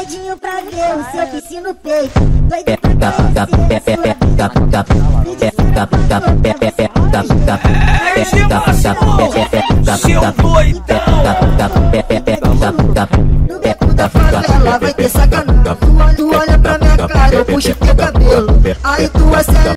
doidinho pra ver o seu piscina no peito. Doido pra conhecer a sua Seu doidão. No beco da favela vai ter sacanagem. Tu olha pra minha cara, eu puxo teu cabelo. Aí tu acelera.